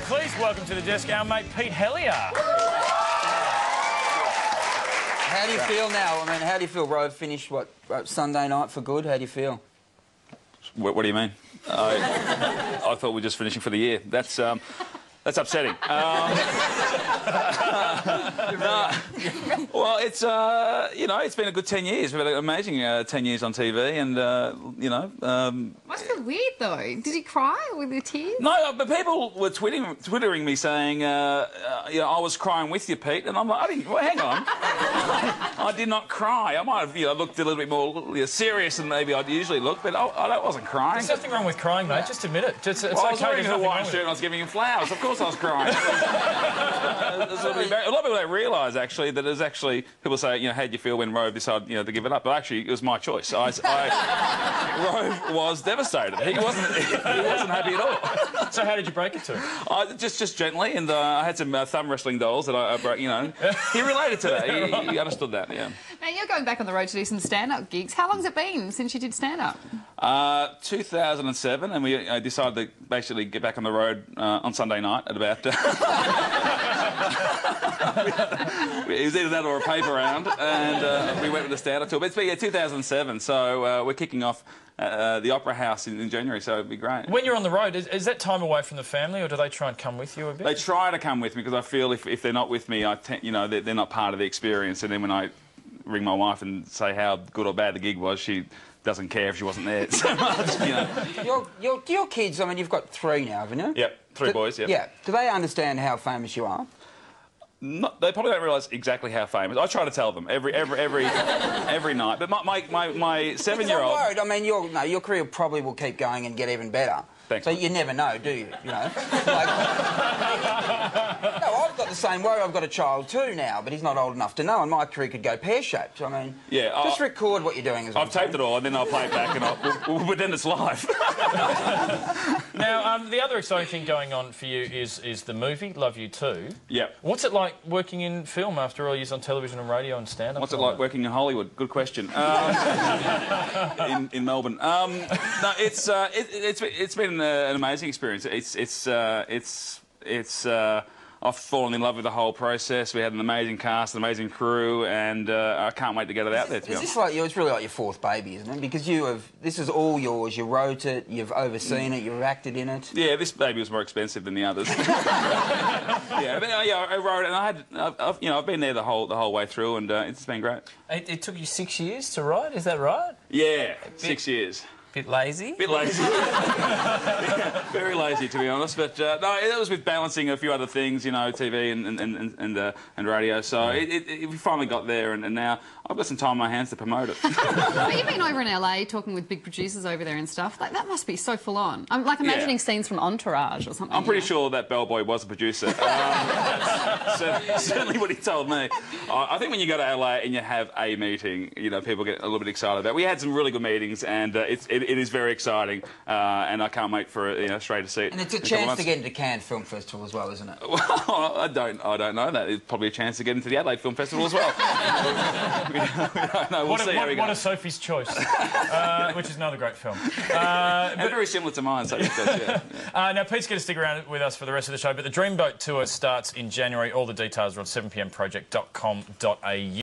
Please welcome to the desk our mate Pete Helliar. How do you feel now? I mean, how do you feel? Rove finished, what, Sunday night for good? How do you feel? What do you mean? I thought we were just finishing for the year. That's upsetting. No, well, it's you know, it's been a good 10 years. We've had an amazing 10 years on TV, and you know. Must be weird though. Did you cry with your tears? No, but people were twittering me saying, you know, I was crying with you, Pete, and I'm like, I didn't. Well, hang on, I did not cry. I might have, you know, looked a little bit more serious than maybe I'd usually look, but I wasn't crying. There's nothing wrong with crying, mate. Just admit it. It's well, I was okay. wearing a white shirt and I was giving him flowers. Of course I was crying. A lot of people don't realise, actually, that there's actually... People say, you know, how'd you feel when Rove decided, you know, to give it up? But actually, it was my choice. Rove was devastated. He wasn't happy at all. So how did you break it to him? Just gently, and I had some thumb wrestling dolls that I broke, you know. He related to that. He understood that, yeah. Now, you're going back on the road to do some stand-up gigs. How long's it been since you did stand-up? 2007, and we decided to basically get back on the road on Sunday night at about... it was either that or a paper round, and we went with the stand-up tour. But it's been 2007, so we're kicking off the Opera House in January, so it'd be great. When you're on the road, is that time away from the family, or do they try and come with you a bit? They try to come with me, because I feel if they're not with me, you know, they're not part of the experience. And then when I ring my wife and say how good or bad the gig was, she doesn't care if she wasn't there so much, you know. Your kids, I mean, you've got 3 now, haven't you? Yep, 3 boys, yep. Yeah. Do they understand how famous you are? They probably don't realise exactly how famous. I try to tell them every night. But my 7-year-old... I'm worried. I mean, your career probably will keep going and get even better. Thanks. So you never know, do you? You know? Like, no, I've got the same worry. I've got a child too now, but he's not old enough to know, and my career could go pear-shaped. I mean, yeah, just record what you're doing as well. I've taped it all, and then I'll play it back, and we'll pretend it's live. Now, the other exciting thing going on for you is the movie, Love You Too. Yep. What's it like working in film after all years on television and radio and stand-up? What's it like working in Hollywood? Good question. In Melbourne. No, it's been an amazing experience. I've fallen in love with the whole process. We had an amazing cast, an amazing crew, and I can't wait to get it out there. Is this like it's really like your 4th baby, isn't it? Because this is all yours. You wrote it, you've overseen it, you've acted in it. Yeah, this baby was more expensive than the others. Yeah, but, I wrote it, and I've been there the whole way through, and it's been great. It took you 6 years to write. Is that right? Yeah, 6 years. Bit lazy? Bit lazy. Yeah, very lazy, to be honest. But no, it was with balancing a few other things, you know, TV and radio. So we finally got there, and now I've got some time on my hands to promote it. But you've been over in LA talking with big producers over there and stuff. Like, that must be so full on. I'm like imagining scenes from Entourage or something. I'm pretty sure that bellboy was a producer. Certainly what he told me. I think when you go to LA and you have a meeting, you know, people get a little bit excited about it. We had some really good meetings, and it is very exciting, and I can't wait for Australia to see it. And it's a chance to get into Cannes Film Festival as well, isn't it? Well, I don't know that. It's probably a chance to get into the Adelaide Film Festival as well. we don't know. We'll see how we go. What a Sophie's Choice, which is another great film. And very similar to mine, Sophie's Choice, yeah. Now, Pete's going to stick around with us for the rest of the show, but the Dreamboat Tour starts in January. All the details are on 7pmproject.com.au.